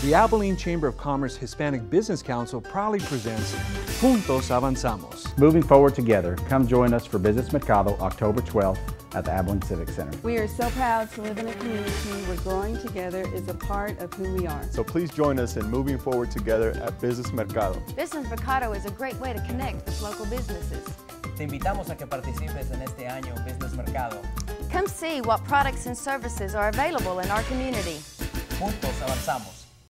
The Abilene Chamber of Commerce Hispanic Business Council proudly presents Juntos, Avanzamos. Moving forward together, come join us for Business Mercado October 12th at the Abilene Civic Center. We are so proud to live in a community where growing together is a part of who we are. So please join us in moving forward together at Business Mercado. Business Mercado is a great way to connect with local businesses. Te invitamos a que participes en este año Business Mercado. Come see what products and services are available in our community. Juntos avanzamos.